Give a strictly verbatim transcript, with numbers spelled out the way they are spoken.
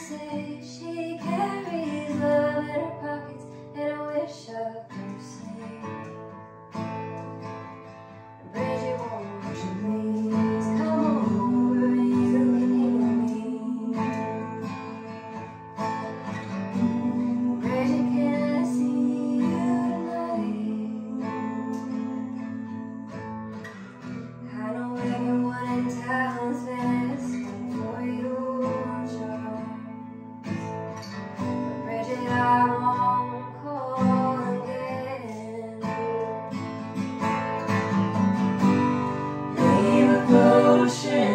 say she carries love in her pockets and a wish of mercy. Bridget, won't you please come over and you can hear me? Bridget, can I see you tonight? I know everyone in town's been asking for your charms, but Bridget, I won't call again. Leave a potion